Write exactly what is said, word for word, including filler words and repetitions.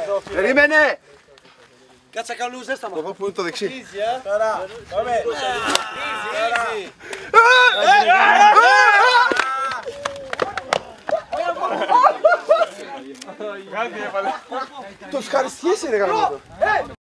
Περίμενε! Κάτσα καλούς, δεν σταματά. Εγώ που είναι το δεξί. Τώρα, πάμε. Το ευχαριστιέσαι ρε γαμώτο.